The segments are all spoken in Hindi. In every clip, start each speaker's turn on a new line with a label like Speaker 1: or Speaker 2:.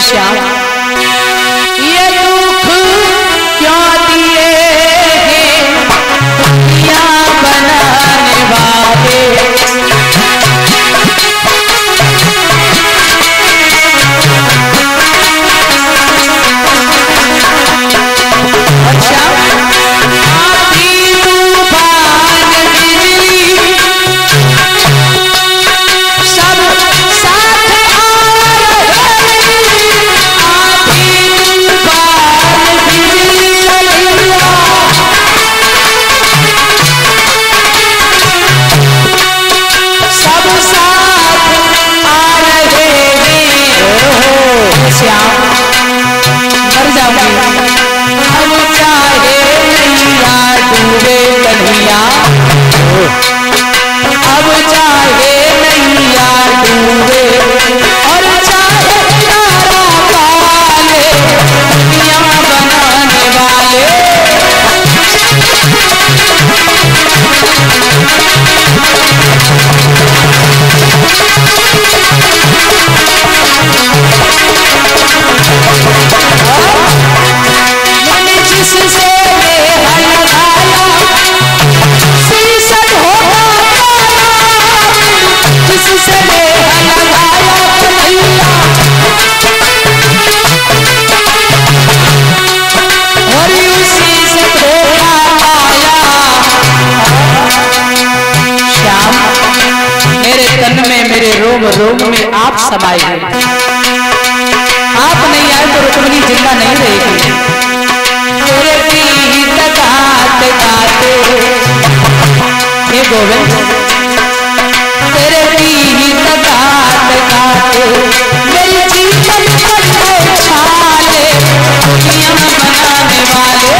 Speaker 1: श्याम ये दुख क्यों दिए हैं दुनिया बनाने वाले। रोग में आप समाये हैं। आप नहीं आए तो रुक्मिणी जिंदा नहीं रहेगी। तेरे गीत गाते गाते हे गोविंद तेरे गीत गाते गाते मेरी जीवन पर छाले दुनिया बनाने वाले।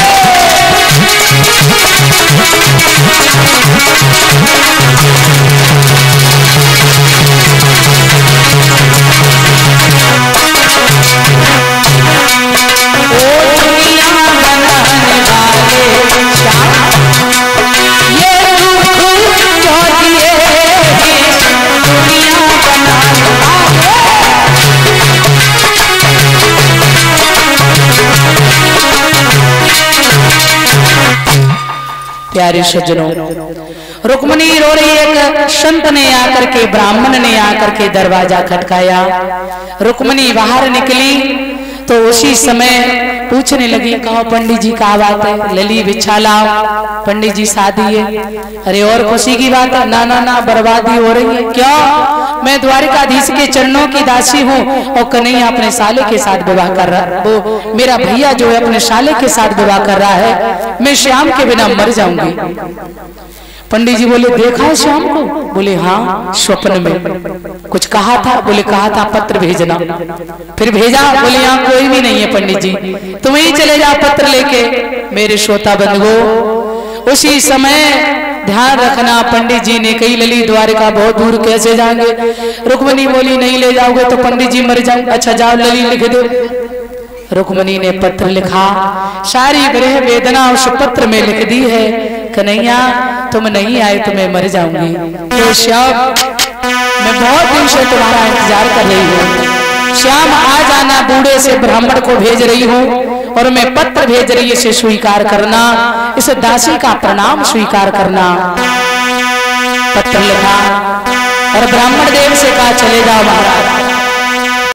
Speaker 1: प्यारे सज्जनों, रुक्मिणी रो रही है। एक संत ने आकर के, ब्राह्मण ने आकर के दरवाजा खटकाया। रुक्मिणी बाहर निकली तो उसी समय पूछने लगी, कहो पंडित जी क्या बात है? लली बिछा लाओ, पंडित जी शादी है। अरे और खुशी की बात है? ना ना ना, बर्बादी हो रही है। क्यों? मैं द्वारिकाधीश के चरणों की दासी हूँ और कन्हैया अपने साले के साथ विवाह कर रहा, वो मेरा भैया जो है अपने साले के साथ विवाह कर रहा है। मैं श्याम के बिना मर जाऊंगी। पंडित जी बोले, देखा है श्याम को? बोले हाँ, स्वप्न में। कुछ कहा था? बोले कहा था पत्र भेजना। फिर भेजा? बोले यहाँ कोई भी नहीं है पंडित जी, तुम ही चले जाओ पत्र लेके। मेरे श्रोता बंधुओं, उसी समय ध्यान रखना, पंडित जी ने कही लली द्वारिका बहुत दूर कैसे जाएंगे? रुक्मिणी बोली नहीं ले जाओगे तो पंडित जी मर जाओ। अच्छा जाओ लली लिख दो। रुक्मिणी ने पत्र लिखा, सारी ग्रह वेदना उस पत्र में लिख दी है। कन्हैया तुम नहीं आए तो मैं मर जाऊंगी। तो श्याम मैं बहुत दिन से तुम्हारा इंतजार कर रही हूँ। श्याम आ जाना, बूढ़े से ब्राह्मण को भेज रही हूँ और मैं पत्र भेज रही, इसे स्वीकार करना, इस दासी का प्रणाम स्वीकार करना। पत्र लिखा और ब्राह्मण देव से कहा चले जाओ महाराज।